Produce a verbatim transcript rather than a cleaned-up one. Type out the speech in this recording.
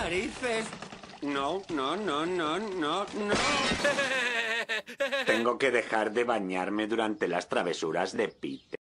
narices. No, no, no, no, no, no. Tengo que dejar de bañarme durante las travesuras de Peter.